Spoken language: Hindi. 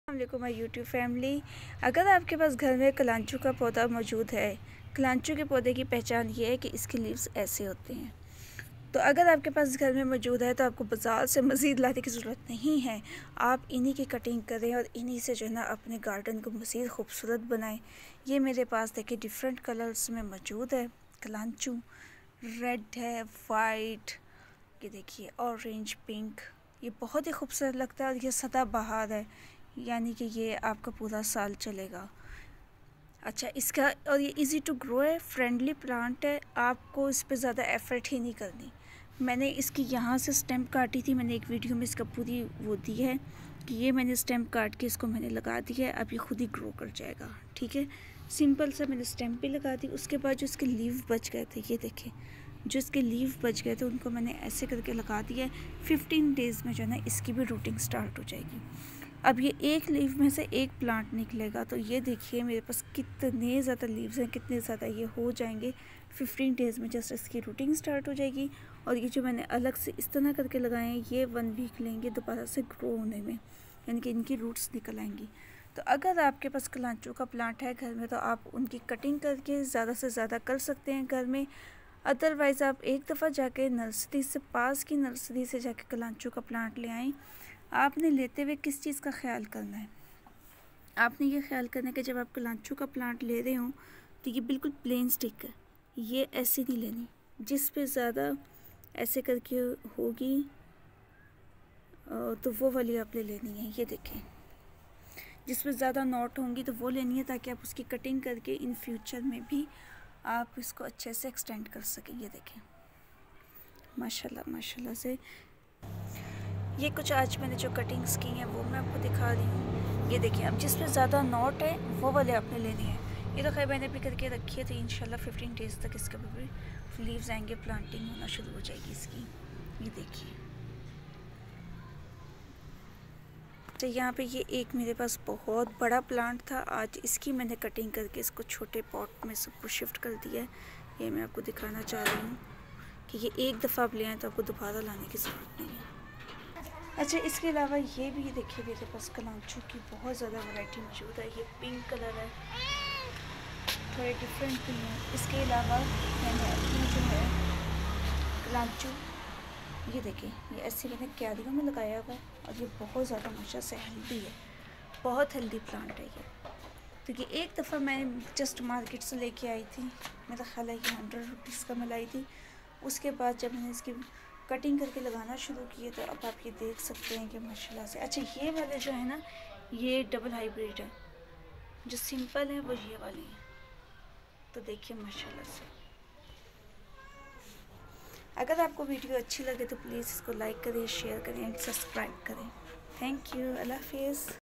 अस्सलामुअलैकुम माय यूट्यूब फैमिली। अगर आपके पास घर में कलांचू का पौधा मौजूद है, कलांचू के पौधे की पहचान ये है कि इसके लीव्स ऐसे होते हैं। तो अगर आपके पास घर में मौजूद है तो आपको बाज़ार से मज़ीद लाने की ज़रूरत नहीं है। आप इन्हीं की कटिंग करें और इन्हीं से जो है ना अपने गार्डन को मज़ीद खूबसूरत बनाएं। ये मेरे पास देखिए डिफरेंट कलर्स में मौजूद है कलांचू। रेड है, वाइट, ये देखिए ऑरेंज, पिंक। ये बहुत ही खूबसूरत लगता है और ये सदाबहार है, यानी कि ये आपका पूरा साल चलेगा। अच्छा, इसका और ये इजी टू ग्रो है, फ्रेंडली प्लांट है, आपको इस पे ज़्यादा एफर्ट ही नहीं करनी। मैंने इसकी यहाँ से स्टेम्प काटी थी, मैंने एक वीडियो में इसका पूरी वो दी है कि ये मैंने स्टेम्प काट के इसको मैंने लगा दी है। अब ये खुद ही ग्रो कर जाएगा, ठीक है। सिंपल सा मैंने स्टेम्प भी लगा दी। उसके बाद जो इसके लीव बच गए थे, ये देखें, जो इसके लीव बच गए थे उनको मैंने ऐसे करके लगा दिया है। 15 डेज़ में जो है ना इसकी भी रूटिंग स्टार्ट हो जाएगी। अब ये एक लीव में से एक प्लांट निकलेगा, तो ये देखिए मेरे पास कितने ज़्यादा लीव्स हैं, कितने ज़्यादा ये हो जाएंगे। 15 डेज़ में जस्ट इसकी रूटिंग स्टार्ट हो जाएगी। और ये जो मैंने अलग से इस तरह करके लगाए हैं, ये 1 वीक लेंगे दोबारा से ग्रो होने में, यानी कि इनकी रूट्स निकल आएंगी। तो अगर आपके पास कलांचू का प्लांट है घर में तो आप उनकी कटिंग करके ज़्यादा से ज़्यादा कर सकते हैं घर में। अदरवाइज़ आप एक दफ़ा जाके नर्सरी से, पास की नर्सरी से जाके कलांचू का प्लांट ले आएँ। आपने लेते हुए किस चीज़ का ख्याल करना है? आपने ये ख्याल करना है कि जब आप कलांचू का प्लांट ले रहे हो तो ये बिल्कुल प्लेन स्टिक है, ये ऐसी नहीं लेनी। जिस पे ज़्यादा ऐसे करके होगी तो वो वाली आपने लेनी है। ये देखें, जिस पे ज़्यादा नॉट होंगी तो वो लेनी है, ताकि आप उसकी कटिंग करके इन फ्यूचर में भी आप इसको अच्छे से एक्सटेंड कर सकें। ये देखें, माशाल्लाह माशाल्लाह से। ये कुछ आज मैंने जो कटिंग्स की हैं वो मैं आपको दिखा रही हूँ। ये देखिए, अब जिस पे ज़्यादा नॉट है वो वाले आपने लेने हैं। ये तो खैर मैंने भी करके रखी है, तो इंशाल्लाह 15 डेज़ तक इसके भी लीव्स आएंगे, प्लांटिंग होना शुरू हो जाएगी इसकी। ये देखिए, तो यहाँ पे ये एक मेरे पास बहुत बड़ा प्लांट था, आज इसकी मैंने कटिंग करके इसको छोटे पॉट में सबको शिफ्ट कर दिया है। ये मैं आपको दिखाना चाह रही हूँ कि ये एक दफ़ा आप ले आएँ तो आपको दोबारा लाने की ज़रूरत नहीं है। अच्छा, इसके अलावा ये भी देखिए मेरे पास कलांचू की बहुत ज़्यादा वैरायटी मौजूद है। ये पिंक कलर है, थोड़े डिफरेंट भी हैं। इसके अलावा मैंने अपनी जो है कलांचू, ये देखिए, ये ऐसे मैंने क्यारियों में लगाया हुआ है और ये बहुत ज़्यादा माशा से हेल्दी है, बहुत हेल्दी प्लांट है ये। तो ये एक दफ़ा मैं जस्ट मार्केट से लेके आई थी, मेरा ख्याल है कि 100 रुपीज़ का मैं लाई थी। उसके बाद जब मैंने इसकी कटिंग करके लगाना शुरू किए तो अब आप ये देख सकते हैं कि माशाल्लाह से। अच्छा, ये वाले जो है ना, ये डबल हाइब्रिड है, जो सिंपल है वो ये वाली है। तो देखिए माशाल्लाह से। अगर आपको वीडियो अच्छी लगे तो प्लीज़ इसको लाइक करें, शेयर करें एंड सब्सक्राइब करें। थैंक यू, अल्लाह हाफिज़।